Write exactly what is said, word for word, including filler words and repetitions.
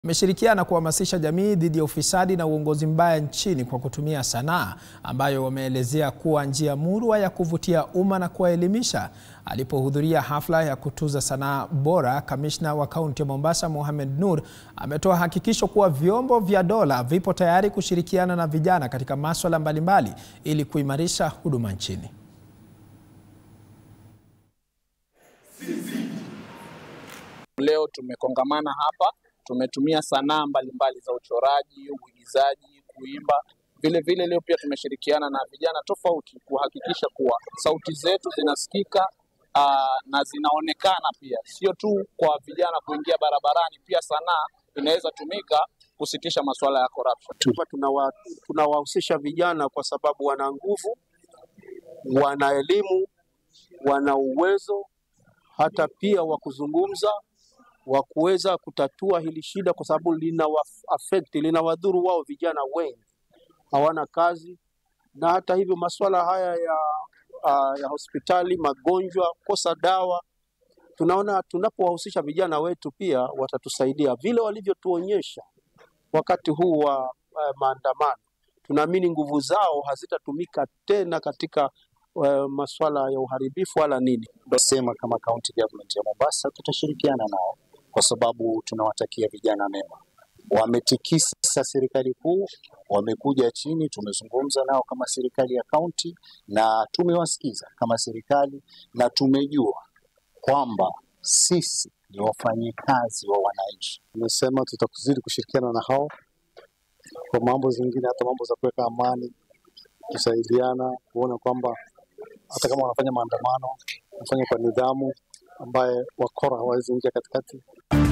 Wameshirikiana kuhamasisha jamii dhidi ya ufisadi na uongozi mbaya nchini kwa kutumia sanaa ambayo wameelezea kuwa njia murwa ya kuvutia umma na kuwaelimisha. Alipohudhuria hafla ya kutuza sanaa bora, kamishna wa kaunti ya Mombasa Mohamed Nur ametoa hakikisho kuwa vyombo vya dola vipo tayari kushirikiana na vijana katika masuala mbalimbali ili kuimarisha huduma nchini. Leo tumekongamana hapa, tumetumia sanaa mbalimbali za uchoraji, uigizaji, kuimba. Vile vile leo pia tumeshirikiana na vijana tofauti kuhakikisha kuwa sauti zetu zinasikika uh, na zinaonekana pia. Sio tu kwa vijana kuingia barabarani, pia sanaa inaweza tumika kusitisha masuala ya corruption. Tunawa, tunawahusisha vijana kwa sababu wana nguvu, wana elimu, wana uwezo hata pia wa kuzungumza, wa kuweza kutatua hili shida, kwa sababu lina affect, lina wadhuru wao vijana wengi. Hawana kazi, na hata hivyo masuala haya ya uh, ya hospitali, magonjwa, kosa dawa, tunaona tunapowahusisha vijana wetu pia watatusaidia vile walivyotuonyesha wakati huu wa uh, maandamano. Tunaamini nguvu zao hazitatumika tena katika uh, masuala ya uharibifu wala nini. Tunasema kama county government ya Mombasa tutashirikiana nao kwa sababu tunawatakia vijana mema. Wametikisa serikali kuu, wamekuja chini, tumezungumza nao kama serikali ya county na tumewasikiza kama serikali, na tumejua kwamba sisi ni wafanyikazi wa wananchi. Tumesema tutakuzidi kushirikiana na hao kwa mambo zingine, hata mambo za kuweka amani, kusaidiana, kuona kwamba hata kama wanafanya maandamano, wanafanya kwa nidhamu ambaye wakora hawawezi ingia katikati.